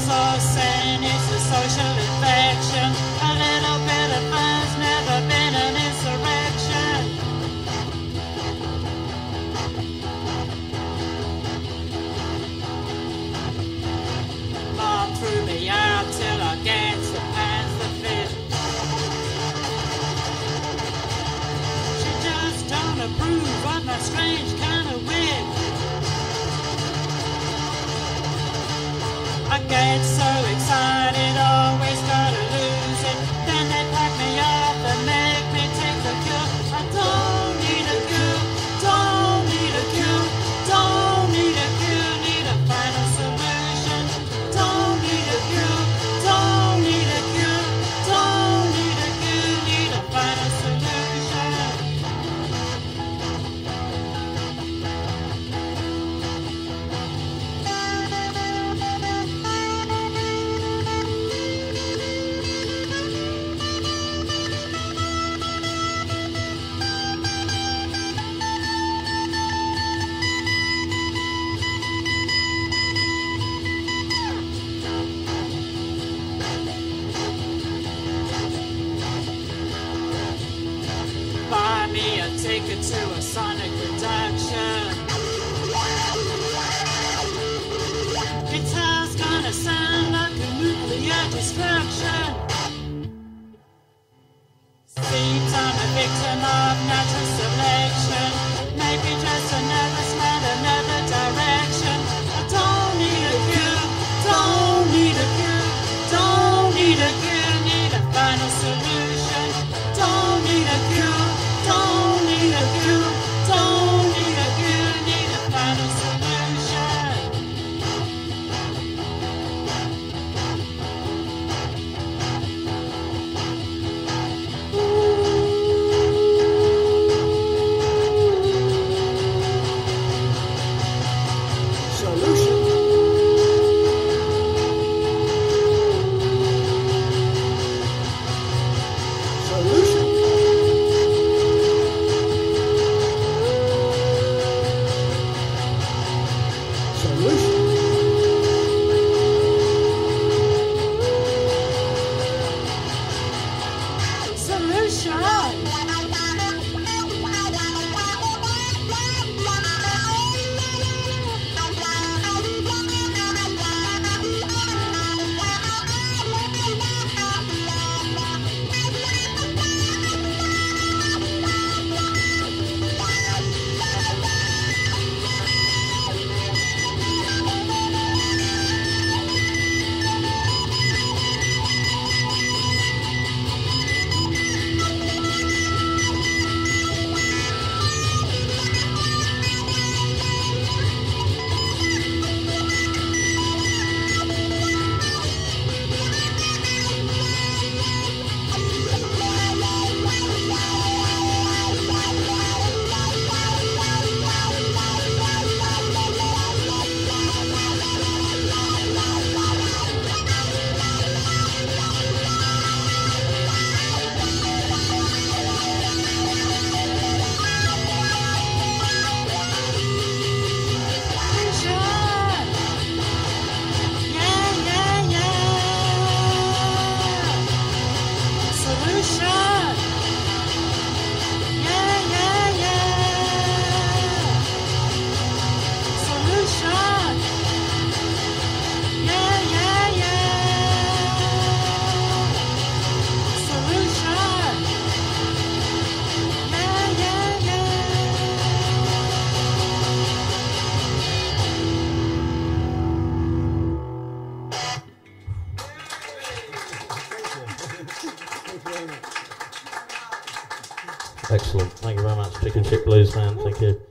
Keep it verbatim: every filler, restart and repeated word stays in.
sauce and it's a social infection. A little bit of fun's never been an insurrection. Mom threw me out till I gets the pants that fit. She just don't approve of my strange kind of wig. I get so excited, always gotta lose it. Then they pack me up and make me take the cure. I don't need a cure, don't need a cure, don't need a cure, need a final solution. Don't need a cure, don't need a cure, don't need a cure, need a final solution. Buy me a ticket to a sonic production. Guitar's gonna sound like a nuclear destruction. Seems I'm a victim of natural selection. Maybe just another smell, another direction. I don't need a cure, don't need a cure, don't need a cure, need a final solution. Don't need a cure, don't need a cure, don't need a cure, need a final solution. Solution. Solution. Solution. Excellent. Thank you very much, ChickenShit Blues, man. Thank you.